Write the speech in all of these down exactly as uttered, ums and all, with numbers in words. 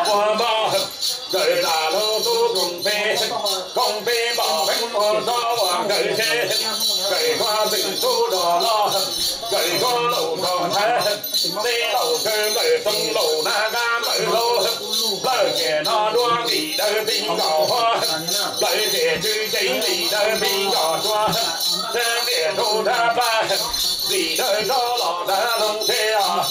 qua ba đời là lô tu cùng phê cùng phê bảo bánh con gió hoàng đời thế đời qua tình tu đỏ lo đời qua lầu đỏ thế đi lầu cơ đời tung lầu na ga đời lô đời kẻ nó đua thì đời đi đỏ hoa đời kẻ chữ chính thì đời đi đỏ hoa thế kẻ tu đa ba vì đời đó lò đá lông thế à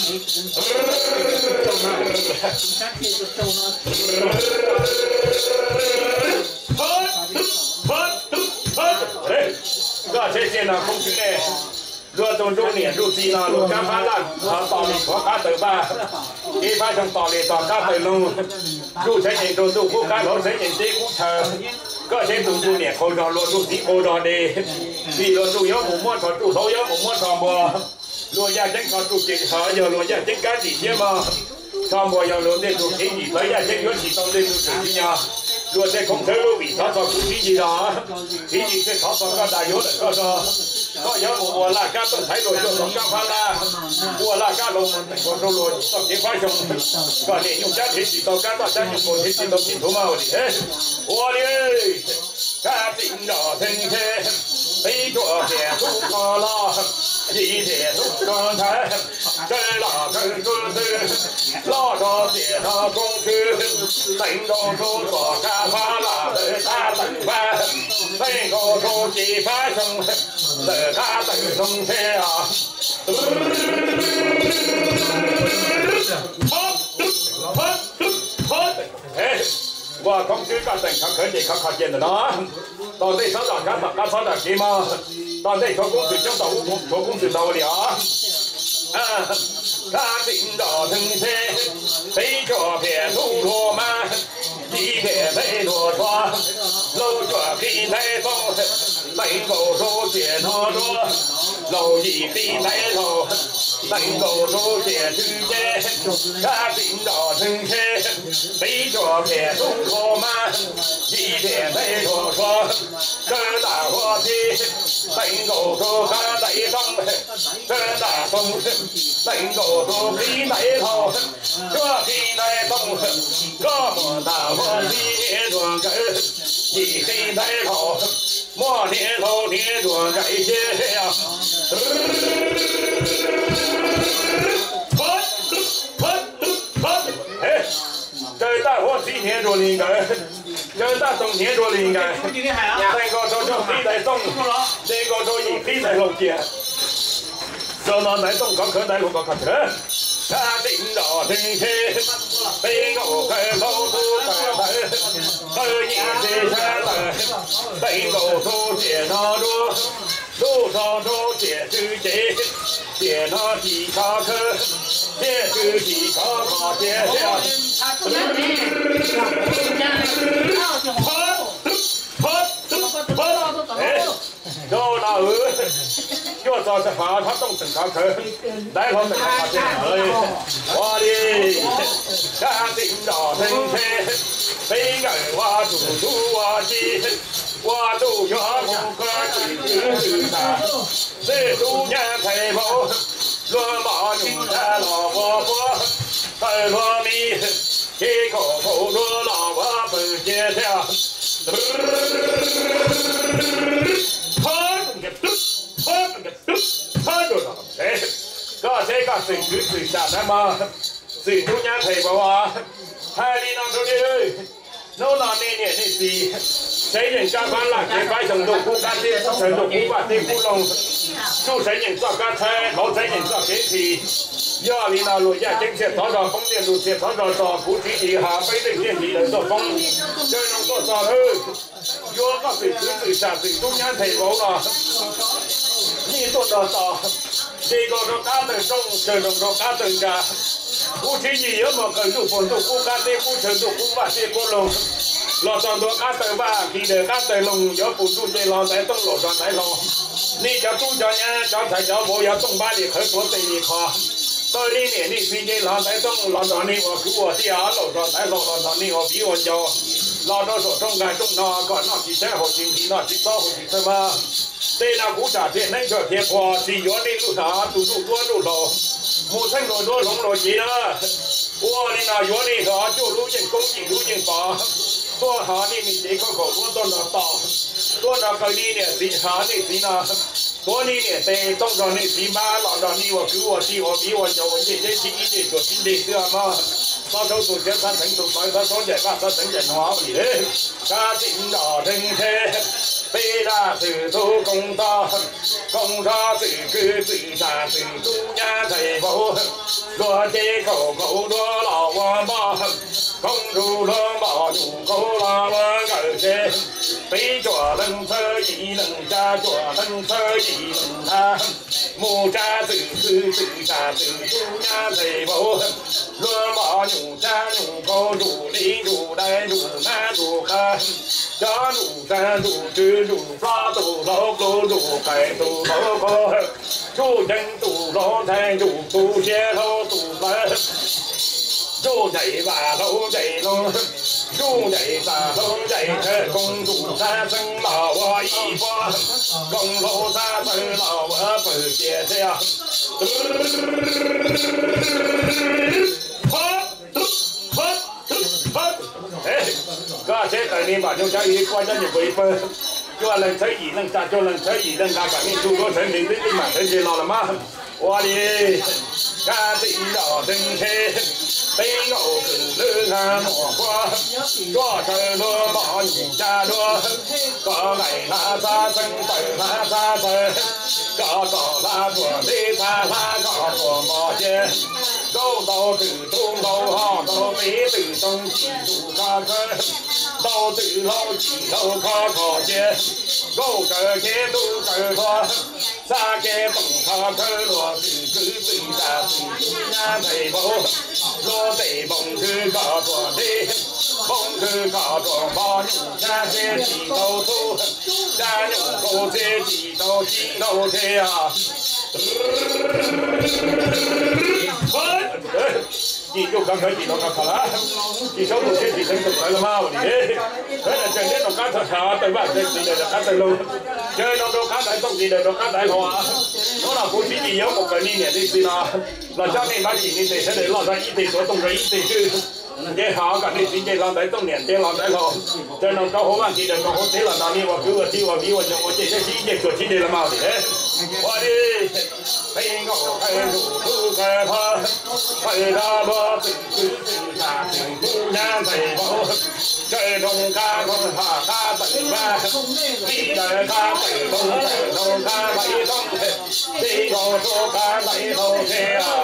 ก็เช่นนี้นะคงถึงเนี่ยรัวตรงรูเนี่ยรูซีนะรูการพาลันต่อเลยขอข้าเต๋อบ้าที่พาชงต่อเลยต่อข้าเต๋อลงรูใช้เองตัวตู้ผู้การเขาใช้เองที่ผู้เธอก็ใช้ตรงรูเนี่ยคนรอรัวรูสีโครอเดที่รัวรูย้อมหมูม้วนถอดรูเขาย้อมหมูม้วนทองบัวรัวยาเจ้งถอดรูจิ๋งหายรัวยาเจ้งการจีเชี่ยมาทองบัวยาวรัวเนี่ยรูทิ้งหนีไปยาเจ้งย้อนฉีต้องเล่นรูถึงที่ยารัวเจ้งคงเธอรู้วิธีทอดรูที่ยีราที่ยีเจ้งทอดก็ได้ยศก็จะก็ยังบัวลากาต้องใช้โดยตัวของกาพาลาบัวลากาลงเป็นคนรู้เลยต้องเก็บไว้ชมก็เนี่ยยุ่งจัดที่ติดต่อการต่อจากยุ่งคนที่ติดต่อกินทุ่มเอาดิเฮ้บัวเลยกาติงดอถึงเทไปตัวเสียทุกก็รอยีเสียทุกก็แท้เจอหล่อเจอคือซื้อล่อดอเสียทอคงคือติงดอทุกก็กาพาลาเดินตาตั้งแฝงติงก็ทุกจีฟ้าชงเดินตาตั้งทรงเทียว่าของชื่อการแต่งขับเขินเด็กขับขัดเย็นนะตอนที่เขาต่างกันต่างกันเขาต่างกี่มาตอนที่เขาคุ้มสุดเจ้าต่างคุ้มเขาคุ้มสุดเราเลยอ่ะข้าติงดอถึงเทไปจ่อเพียทุ่งโทมาที่เพียไปโดดว่าเราจ่อพี่ไทยต้องไปโกโซเสียนอรัวเราอีพี่ไทยเราไปโกโซเสียชื่อเจ้ข้าติงดอถึงเทไปจ่อเพียทุ่งโทมาที่เพียไปโดดว่าเจอตาหัวที่ไปโกโซข้าไทยต้องเจอตาต้องtỉnh cổ thu khí đại thọ cho khí đại tông có một tà một khí đùa cái chỉ khí đại thọ mua thiên thọ thiên đùa cái chế phớt phớt phớt chơi ta hoa khí thiên đùa liền cái chơi ta tông thiên đùa liền cái tỉnh cổ thu cho khí đại tông tỉnh cổ thu khí đại lục kia cho nó đại tông có khởi đại lục có khởi thế ta định đỏ tình thế bây ngộ khởi thâu thu khởi thế khởi nhị thế thế thế bây ngộ thu tiền nó đua thu cho thu tiền chữ chế tiền nó chỉ có khởi tiền chữ chỉ có có tiền phớt phớt phớt cho nó ừ cho cho sẽ phá phát trong từng khảo khởi đại không từng khảo trên ơi qua đi ca tình đỏ thanh thế bây ngày qua chủ tu qua chi qua tu cho một cơ chỉ chữ ta để tu nhà thầy mẫu luôn bỏ chúng ta lò qua qua thầy lo mi khi khổ khổ luôn lò qua bờ chia theoก็ใช้การสื่อคือสื่อสารนั้นมาสื่อทุกอย่างไทยบอกว่าไทยนี่น้องทุกทีเลยโน่นนี่เนี่ยนี่สี่ใช้อย่างการบ้านหลักเก็บไว้ส่งตัวผู้การที่ส่งตัวผู้ว่าที่ผู้ลงสู้ใช้อย่างตัวการแท้เขาใช้อย่างตัวเขียนทีย่อลีนาลุยย่าเจ๊งเสียทอดอฟงเดียนดูเสียทอดอต่อผู้ที่ดีหาไปได้เรียนดีเลยตัวฟงเจอน้องตัวต่อเฮ้ยย่อก็สื่อคือสื่อสารสื่อทุกอย่างไทยบอกว่านี่ตัวต่อต่อดีก็ต้องการแต่ต้องเจอต้องต้องการแต่งกันผู้ที่ดีเยอะมาเกิดทุกคนทุกผู้การที่ผู้เชิญทุกผู้ว่าที่ผู้ลงหล่อตอนตัวการแต่งบ้ากี่เดือนการแต่งลงเยอะผู้ตู้ใจรอแต่ต้องหล่อตอนไหนรอนี่จะตู้จะเนี่ยจะใช้จะโมยต้องบ้านนี่เคยตัวตีนี่คอตอนนี้เนี่ยนี่พี่ใจรอแต่ต้องหล่อตอนนี้ว่าคือว่าที่อาหล่อตอนไหนหล่อตอนนี้ว่าพี่วันจอหล่อตอนสดต้องการต้องนอนก่อนนอนที่แท้หัวจริงที่นอนที่โต๊ะหัวจริงใช่ไหมเต้นเอาผู้จ่าเทียนนั่งเฉยเทียนพอที่ย้อนนี่ลูกสาวดูดูตัวดูหล่อมูทั้งหล่อด้วยหลงหล่อจีนะ我哩那原哩个就路人公鸡路人包，多好哩你这个口多多那大，多那个哩呢是啥哩是那，多哩呢在东上哩是嘛，老早你我给我是我比我小我这这是一点做新的是嘛，他头做些他成做买他做些把他成件好哩，家庭大成车。北大是做工大，工大是个最大是中央财宝，罗街口口多老王八，公主罗马路口老王二姐，北角能车一能家角能车一能他，木家是是最大是中央财宝，罗马牛家牛口路里路来路南路看，家路山路去。路发路老路路开路老高，路人路老太路路街头路来，路在把路在路，路在把路在车公路山生老我一把，公路山生老我不接下。哎，那这个你把就叫一关键的回分。cho lần thấy gì nâng ta cho lần thấy gì nâng ta cả những chú có thể nhìn thấy cái mặt thấy gì nào là má qua đi ca tị đỏ từng thế tây ngộ cử lư hà mỏ qua cho trời lúa bỏ nhìn cha lúa có ngày lá xa sân tờ lá xa tờ có cỏ lá của đi xa lá cỏ của mò chê đâu đâu từ trung đâu họ đâu tí từ trong chỉ đủ ca cơ đâu từ lâu chỉ đâu khó khó chê đâu cờ chê tu cờ khó xa chê tổng khó cơ lùa từ cứ từ ra từ nhà thầy bố lùa tẩy bông cứ có của đi bông cứ có của bò nhung cha chê chỉ đâu thu cha nhung cô chê chỉ đâu chỉ đâu chê à chỉ cho các cái gì nó các khá chỉ số một cái gì thành thực phải là mau thì thế thế là chẳng biết nó cá thật hả tới bạn thì gì là cá tay lâu chơi nó đâu cá tay không gì là nó cá tay hoa nó là cố chỉ gì yếu một cái này đi gì nào là cho nên bác chỉ nên để sẽ để lo ra ít thì số tung ra ít thì chứ để họ cả đi gì để làm đấy tung niệm để làm đấy họ cho nó có hố ăn gì để có hố thế là nào đi vào cứ vào đi vào đi vào nhau chỉ cái gì để chỗ chỉ để làm mau thì thế qua đi thấy ngộ thấy đủ thứ cái pha thấy ra ba tự tự tự nhà tự tu nhà thầy bảo trời đông ca không hạ ca tận ba đi trời ca tận đông trời đông ca bảy đông đi cầu số ca bảy cầu thế à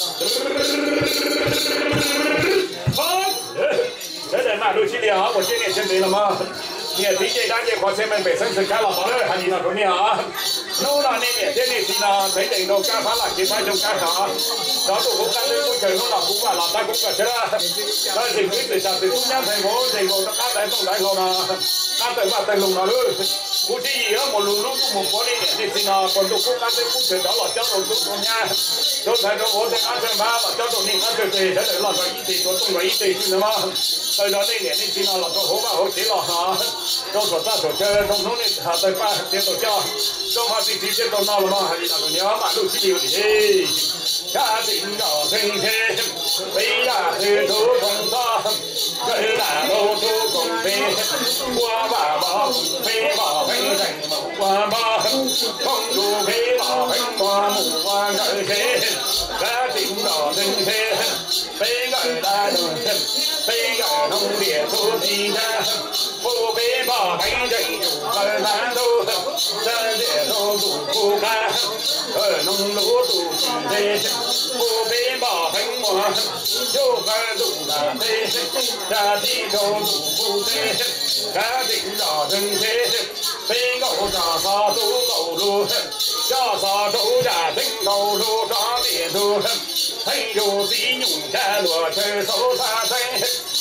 thế để mà đôi khi điều họ một chiếc điện chân đấy là mà nhà tí chơi đang chơi qua xem mình phải sân sân cá là khó đấy hành gì nào cũng nhà nó là nên nhà thế này thì là thấy đỉnh đầu cá phá là chỉ phải trong cá hả đó tụ cũng cá lên cũng trời nó là cũng là làm ta cũng cả chứ đó đó thì quý từ chặt từ cũng nhá thành phố thành phố nó cá đấy không đấy không là cá tới vào tới lùng nào nữa cú chỉ gì đó một lùng lúc một có đi nhà thì là còn tụ cũng cá tới cũng trời đó là cho tụ cũng con nha cho thành phố có thể cá thêm ba và cho tụ nên cá trời thì thế để là cái ý thì tụ cũng là ý thì chứ mà tới đó nên nhà thì là cho hố vào hố chế là hả cho tụ ta tổ chơi trong nó nên hả tới ba chế tổ cho trong hai vị trí trên tàu nào mà hay là người nhớ mà đôi khi nhiều thì gia đình nhỏ thành thế bây là thế thú không ta đây là đâu thú cùng thế qua bà bà phê bà phê thành mẫu qua ba không đủ phê bà phê qua mù qua ngợi thế gia đình nhỏ thành thế phê ngợi đa đường phê ngợi nông địa thú gì ra vô phê bà phê thành chủ cơ lá đô gia địa đô đủ cô ca ở nông lúa đủ thế cô bé bỏ bánh hoa vô ca đủ là thế ra đi đâu đủ cô thế cá định đỏ thân thế bé ngậu trò so tú ngậu lu cho so tú trả thích ngậu lu đó địa thu thấy dù dĩ nhung cha lùa chơi xấu xa thế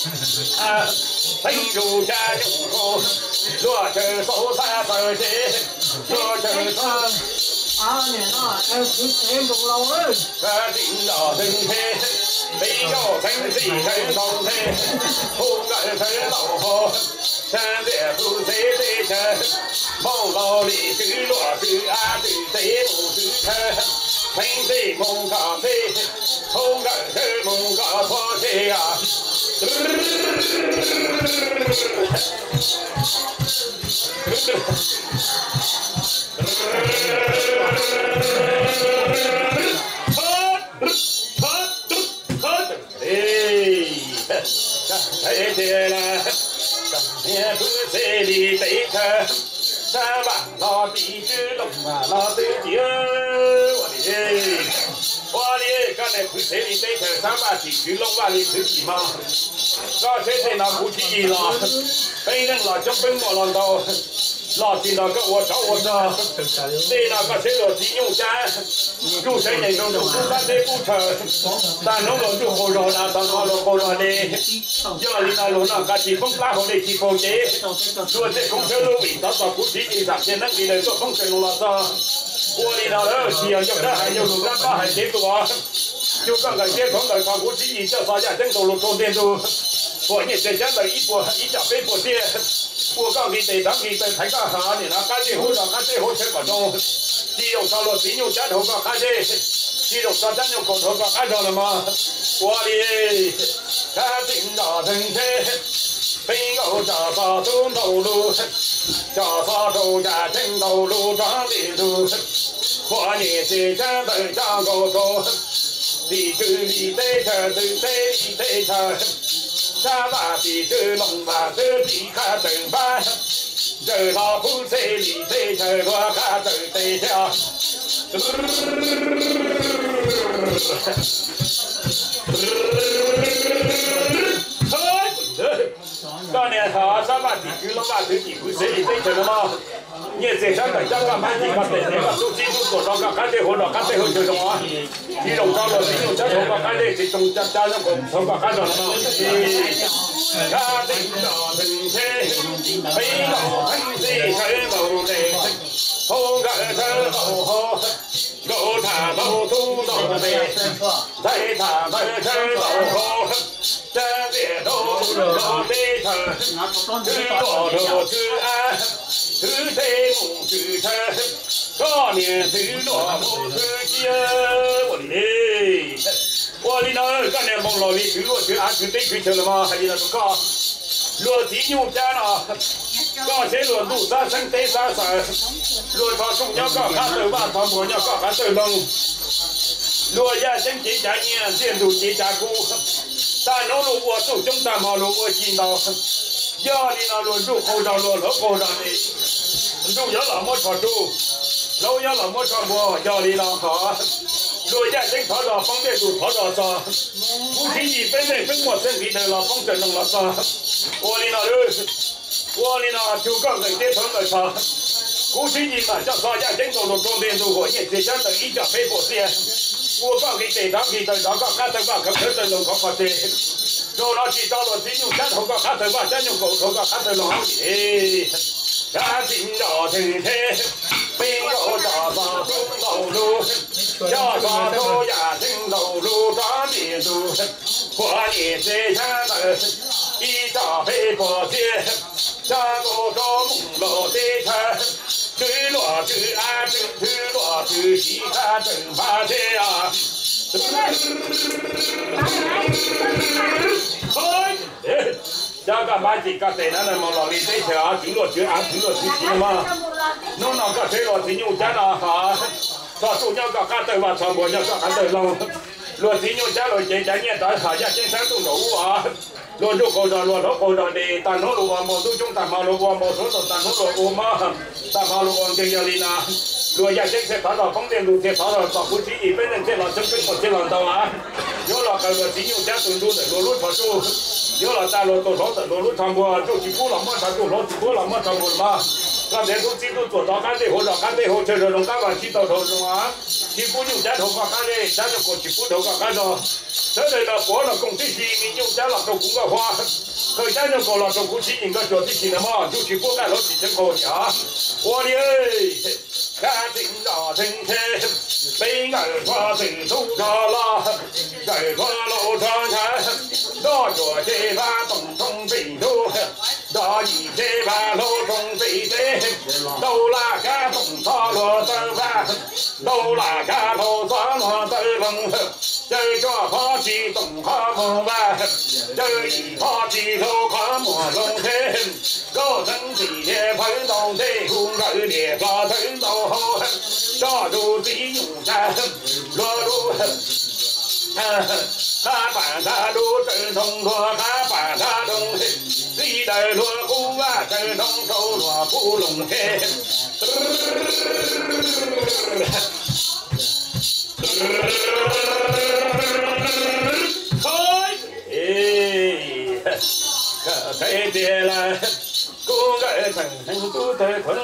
thấy dù cha nhung cô lùa chơi xấu xa thời thế lùa chơi xa à nè nó em cứ xem đủ lâu ấy gia đình nhỏ từng thế bây giờ thành gì thành không thế không ngại thế lão hồ cha để tu thế thế cha mong lo lì cứ lụa cứ a cứ thế mù cứ thế thành gì mong cả thế không ngại thế mong cả 我错些呀。哎，对了，也不是你对头，三万老弟子龙啊，老弟子，我的，我的，刚才不是你对头，三万弟子龙啊，你自己嘛，我现在那不起了，本人那就本我了都。老弟那个我找我找，你那个谁了金牛山，入山人中就不干这不成，但农罗就好热闹，当好了好热的，要你那罗那个地方拉好的地方的，若这公车路尾到到不起地上，现在给人做风水路了噻，我的那儿是要叫他还有路干巴还结多，就刚刚接从的看不起地，叫大家真走路中间都，我也在讲的一波一家背波些。我讲佢地等佢對睇家下年啊，家姐好就家姐好請個鐘，自由收落錢要真好個家姐，自由收真要個好個家咗啦嘛，我哋家姐就停車，飛牛就發中道路，就發到家正道路裝地路，我哋是真對張個個，你住你對車對車你對車。沙瓦比这龙瓦这皮卡正板，这老虎这里这这罗卡这这条。当年他沙瓦比这龙瓦这皮裤这里这这个嘛，你这上头讲个满地个这这个都记住多少个看这好了看这好就什么，你弄到了你弄这头个看这这种加加上个头个看着了嘛。家丁就停車，飛牛噴死佢無地，好嘅車無好，老茶冇都到地，睇茶嘅車無好，這邊都老地車，去落路去安，去西木去車，過年去落木去接，我的。我的那干点忙了，你去落去安去对去去了吗？还有那个搞落地牛家了，搞些落路三生对三生，落到中央搞看头吧，他们要搞看头龙，落也真几家年，建筑几家股，但农路我手中大马路我见到，要你那落入口上落落口上的，路要那么长路，路要那么长过，要你那好。若要真跑到方便路跑到上，不轻易本人跟我身体的老风筝弄了上，我的那人，我的那就刚跟这头的上，不轻易嘛，叫大家真走路中间路过，也只想等一家飞过线，我刚给这张给的那个看头吧，可可是弄个发的，若那去找了金牛山头个看头吧，真用狗头个看头弄好的。家境要停车，没有大把中道路，要抓住家庭道路抓地路，过年这下的一早飞过街，下路着梦路的车，去落去安正去落去西看正发车啊。哎。家个买几个谁那那么老李这些啊，听落去啊，听落去听嘛。弄那个谁落去牛家那哈，他做那个干豆吧，传播那个干豆龙，落去牛家落这家年代哈，家经常都路啊，落路口上落路口上的，但路路啊，毛都中但马路啊，毛都都但路路嘛，但马路啊，这样的呐。若要真是达到方便路线，达到保护区域，本人这老真本我这老到啊，有了个个金牛家种种的路路传输，有了大路多少的路路传播，就几乎那么传输，老几乎那么传播嘛。那这都记住做到干脆或者干脆后，这种干完去到头中啊，几乎牛家头发干脆，咱就过去不头发干着，这类的活了工地区民牛家老头工个花，可以咱就过了做过去应该做的起的嘛，就去不干老几千块钱，我的哎。家境大城车，北岸花灯走着啦，在花路上看，那着这把东东北路， 这一切把路中飞飞，都拉个东草罗走吧，都拉个头上罗走龙，这个跑起东好木吧，这一跑起头看木龙天，高升起天碰东的红高烈发头到后，抓住地用山落路。他把他路走通过，他把他东西的罗布啊，走通手罗布龙嘿。哎，可太别了，公儿成都的困，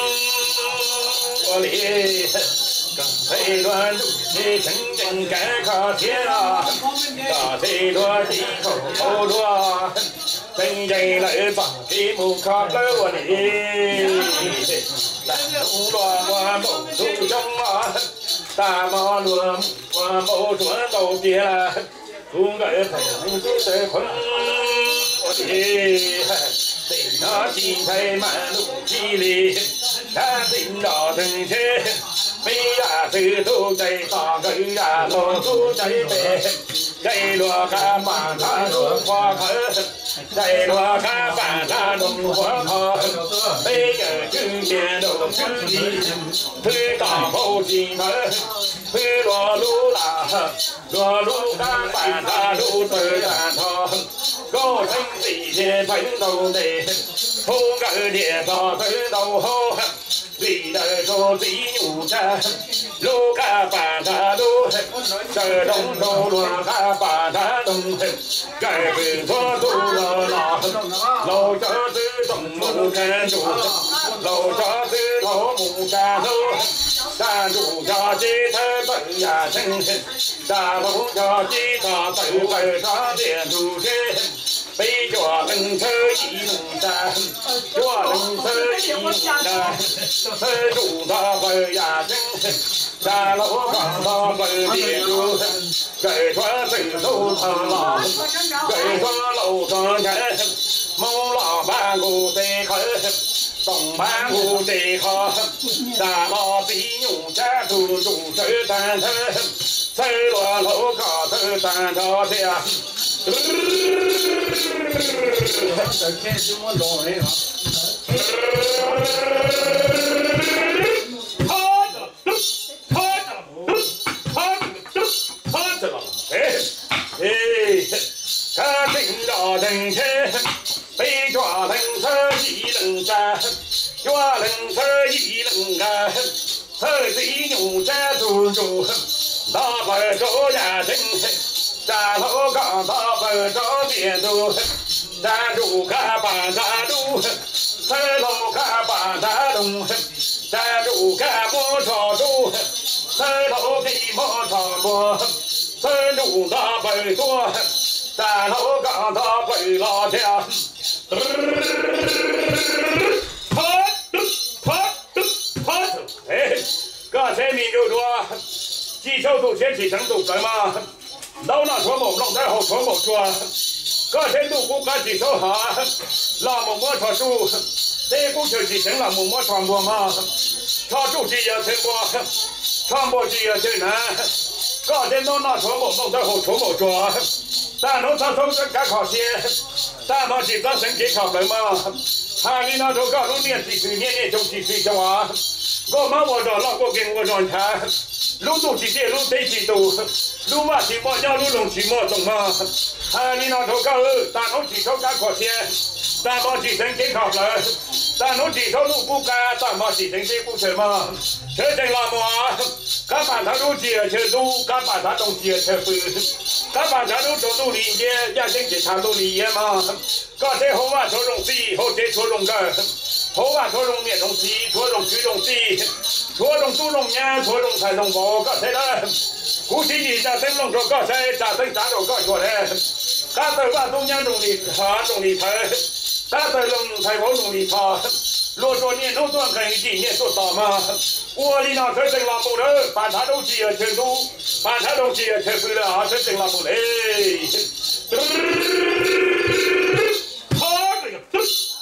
我哩。飞乱入气，真正该靠天啊！大飞乱地口口乱，真正来把地木靠了我哩。红乱我某处中啊，大马路我某处都别了，公儿成都的困我哩。谁那金台满路霹雳，他听到真切。飞呀，飞都在大个呀，老都在北，在罗干把他弄花口，在罗干把他弄花口，飞个春天都春意，飞大跑进门，飞罗路啦，罗路干把他路走山头，高升地铁碰到的，红个铁道碰到后。为了做地牛山，路卡把它路，这东头路卡把它东，改变做做了啦，老家子东木山住，老家子头木山头，山住家吉他本呀成，山路家吉他本本上点出去。北角能车一能山，角能车一能山，车住他本呀真，山路上他本别住，盖船水头长浪，盖船路上看，梦老板古在看，东板古在看，山老比牛家住住车单车，走落路高头单车下。这天什么东西啊？他的，他的，他的，他的了，哎哎，他听到人声，被抓人车一人山，抓人车一人干，车子牛站住住，大白走呀真。山头刚到本州边头，山路看把山路，山路看把山路，山路看莫朝路，山路给莫朝路，山路大本多，山头刚到本老家。跑跑跑走，哎，刚才你就说，技巧都先起成都干嘛？老那说某老在后说某说，个人都不敢接受哈，老某某传书，这股就几声老某某传播嘛，传出去也传播，传播去也最难，个人都那说某老在后说某说，但农场从这干考些，但毛几张身体考分嘛，他你那都搞弄年几岁年年就几岁是吧？我们我说老哥跟我说看。路都几节路得几多，路嘛起码要路龙起码懂嘛。啊，你那头搞二，但我几头干可些，但我几身健康了，但我几头路不干，但我几身健不成嘛。车正那么啊，干把他路接车路，干把他东接车不，干把他路走路理解，也先给他路理解嘛。搞这后话说容易，后这说容个。后话说容面容西，说容居容西，说容都容年，说容才容包，搞谁了？古时你家生龙说搞谁？家生家都搞错嘞。家头把中央容里他容里头，家头龙才我容里他。若说年头短跟几年做大嘛？我里那车生拉不了，把他都接全都，把他都接全不了，车生拉不嘞。他这个。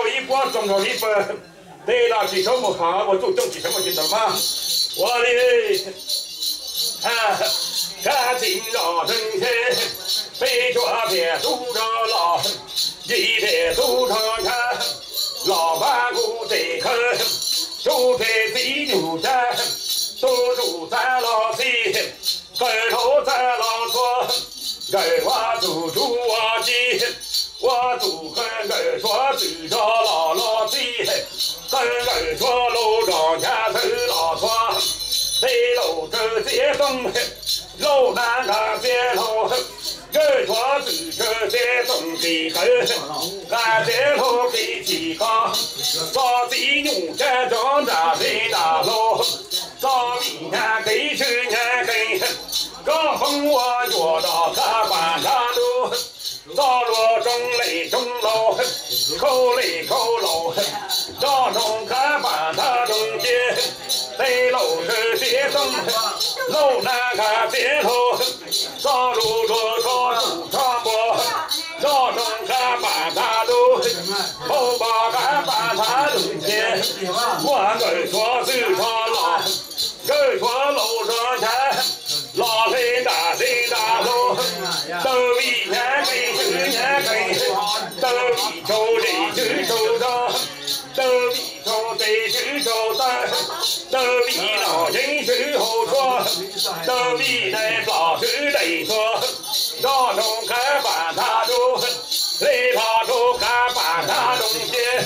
有一波中了一分，对了，几什么好，我就中几什么知道吗？我的啊，感情绕成线，背着别拄着老，一别拄着看，老板顾这坑，就给自牛山，都住在老西，跟头在老错，跟我住住我鸡。我都跟人说举着老老鸡，跟人说楼上家头老床，对楼这街东，楼南个街头，人说举着街东的头，俺街头给起高，早地牛这庄稼在大路，早里年给去年给，刚风我约到个半山路。道路中雷中楼，口雷口楼，道中看板它中间，北楼是街东，楼南看街头，道路中高处传播，道中看板它路，后把看板它中间，我跟说是说老，跟说楼上看，老人大人大楼，都一年给。十年给，都比抽这只抽的，都比抽这只抽的，都比老人时候说，都比那老师得说，让中看板他中，雷他中看板他中间，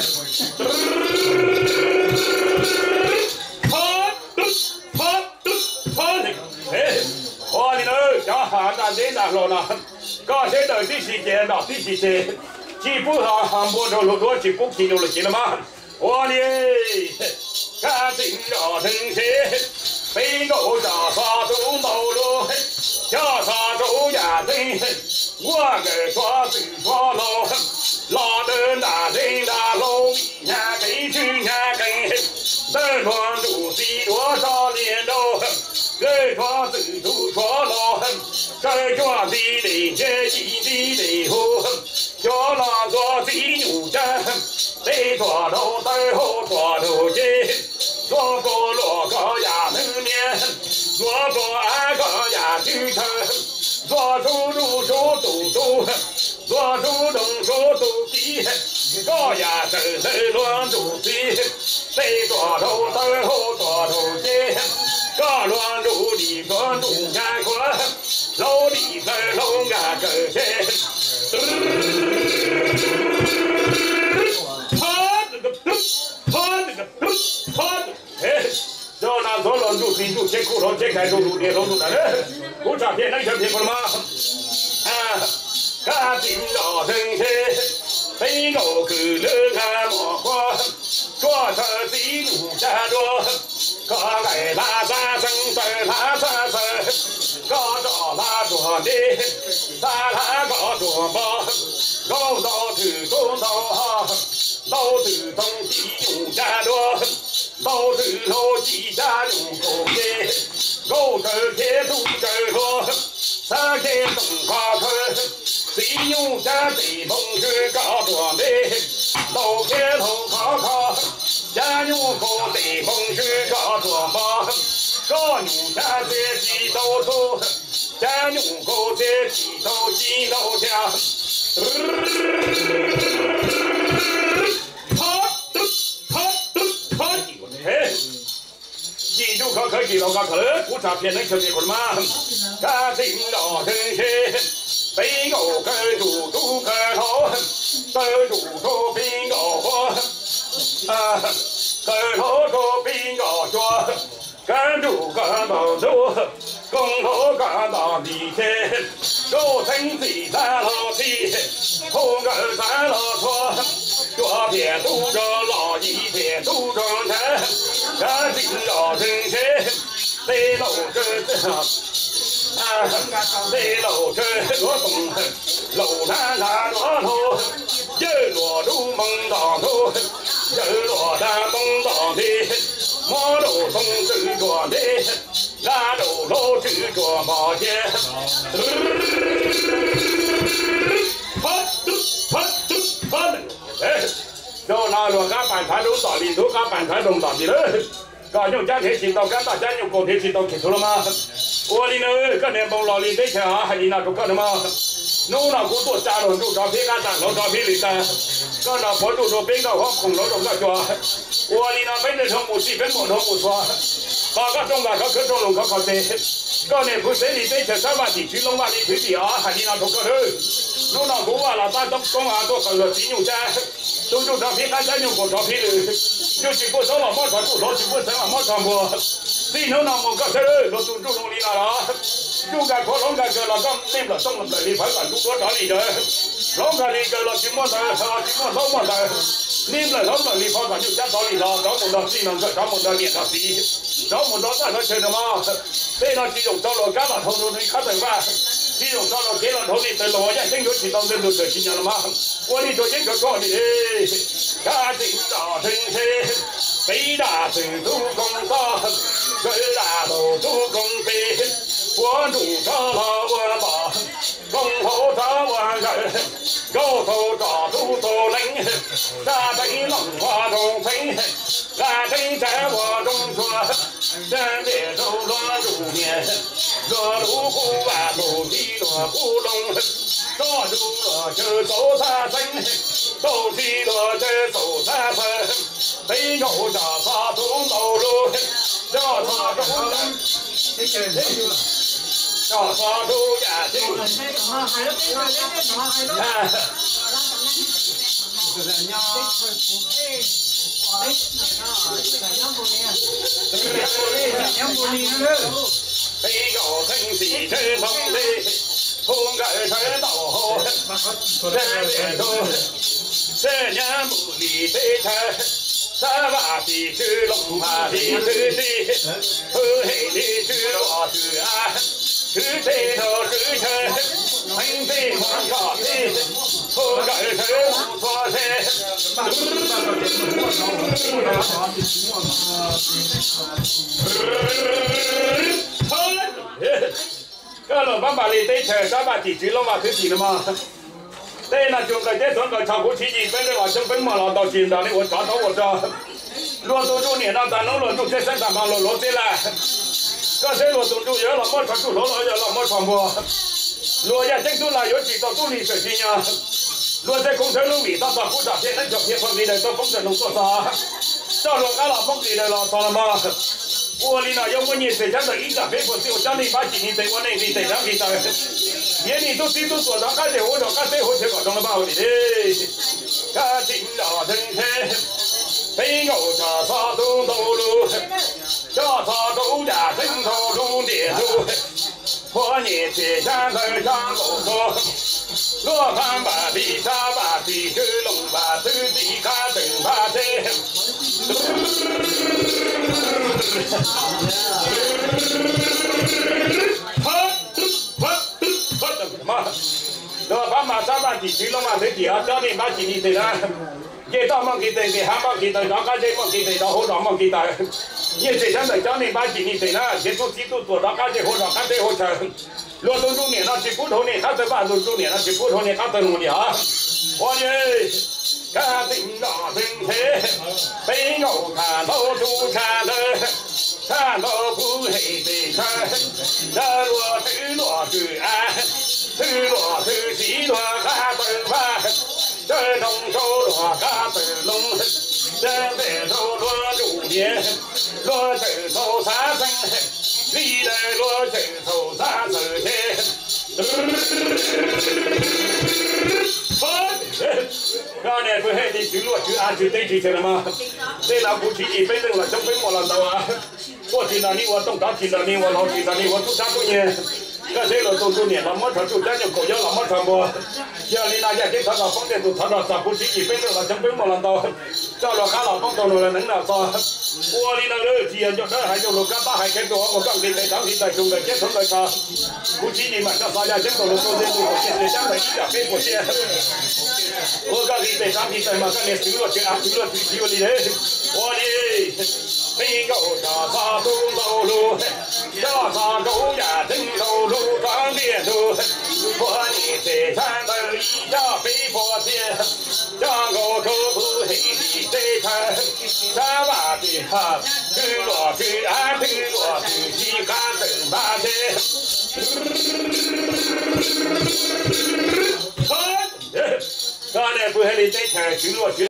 他嘟他嘟他的，哎，我的呢，讲喊咱这那老了。刚才到第时间到第时间，基本上航播着路多就不停留了，记了吗？我呢，赶紧要成些，北沟下沙洲道路，下沙洲呀人，我跟说最说路，老的那人那路一年跟去年跟，人庄住几多少年喽？人庄最都说路。这庄的人家一地的后，叫那个最牛山，得抓头带后抓头筋，落个落个呀能面，落个俺个呀去成，落出入手都都，落出动手都低，高呀身身乱都低，得抓头带后抓头筋，高乱都里乱都干快。老里头老俺个些，他这个嘟，他这个嘟，他这哎，叫那做老主心主切苦头切开手路的老主的人，我这边能听清楚了吗？啊，赶紧到城去，北沟沟了俺莫过，说车西路山着。个来拉山生生拉山生，个着拉着的，咱拉个着么？高到头中头，老头东西用家着，老头老几家用口的，高头铁柱着着，三天东花村，谁用家谁风是高着的，老铁头靠靠。家牛口对风是高着房，高牛家这几头头，家牛口这几头几头家，他嘟他嘟他的我的，记住可可记住可可，不差偏能听见过了吗？赶紧到城市，北沟跟住住个头，跟住住冰沟火。啊，跟头说兵高说，跟住跟到走，跟头跟到地铁，手撑起三老七，后跟三老错，左边堵着老一边堵着人，赶紧要正确，得老这这。啊，得老这罗东，楼南南罗头，一罗路蒙到头。人落山东到的，毛肉松执着的，俺肉肉执着毛线。他嘟他嘟他的，哎，叫那都打理都干板台东打理了，搞用家庭行动干大家用国铁行动提出了吗？我哩呢，个年帮老李对钱啊，还你那都干什么？弄那古多家人都照片干单，老照片里干，干那佛祖都变个好空老都个抓，我哩那本来从母鸡分母从母抓，把个中个个个中龙个个的，个年不是你对钱三万地区龙万里推地啊，还你那都个的，弄那古话老大都讲啊都个了金牛仔。都就照片，大家用过照片的，就是不少老毛传不少，就不少老毛传播。你能那么个事儿，都都都弄你那了。如果可能个个那个那个动了你快管多多找你的，老个你个了什么的，什么什么老么的，你们老个你快管就加找你了，找不到技能个，找不到脸到底，找不到那个钱的嘛。这那这种找了干了，头头你看对吧？这种找了给了头你对了，我也真有去当人都这几年了嘛。我你就先个说你。家境大城市，北大成都工大，北大都都工北，我住着了我吧，公后着我人，高头着都都人，大北龙华中飞，大北在我中说，山别走落入面，落路虎啊走地落古龙，抓住了就走他身。走起了这走三分，北口家发东道路，家发东路，家发东呀东。北口城西城东的，从盖城到后，这边都。这年不离北城，三瓦地区龙马地区的，后黑的去落去啊，去这头去城，很北往高的，后盖城不错噻。个老板把你对城三瓦地区龙马地区了吗？对，那就个这整个炒股期间，本来话成本嘛，拿到现在的我抓到我抓，罗东主年了，咱弄罗东这生产帮罗罗这来，个些罗东主有那么传出罗罗有那么传播，罗也整出来有几道助理水平呀，罗在工程农民大大复杂，现在就偏方面的到工程农做啥，到罗干了工地的了，懂了吗？我哩那要么你这样的一个飞过去，我叫你把几年在我那里在上面在，年你都知道做到干的，我说干最后结果懂了吧？我的，干进了城市，北欧家啥都走路，家啥都家城头路列路，我你这家在上路说，罗盘把地沙把地去龙把土地卡等把这。罗盘马沙把地去龙把土地啊，家里把几年的啦。给到么给的，给还么给的，让干这么给的，然后让么给的，你这样的家里把几年的啦，先做基础做到干这好，让干这好成。罗东中年了，去普通的，他这把罗中年了，去普通的，他这弄的啊，我呢，干定大政策，北欧看到主看的，看到不黑的看，这罗去罗去啊，去罗去西罗看本番。这东手罗嘎子龙，这北手罗竹年，罗这手三分，里来罗这手三十天。刚才不还得去罗去安去对去去了吗？这那不去一辈子了，真被莫了到啊！我听到你，我懂到听到你，我老听到你，我都啥多年。这些了都多年了，没传出咱就搞要那么传播。要你那家给他到房间都他到啥不去一辈子了，真被莫了到。找了看了帮到了能了说，我哩那个既然就这还有路干大还跟着我讲的在当地在中的接触来查，估计你们这大家接触了做这路，现在现在一点没不见。我讲你在当地在嘛，跟你收了钱啊，收了钱收你的，我哩没有啥啥都走路，啥啥都呀真走路当面路，我哩在山头一家飞过街，张口口不黑的在看，啥把的哈，去罗去啊去罗去，西干等把的。好，刚才不还得再看去罗去。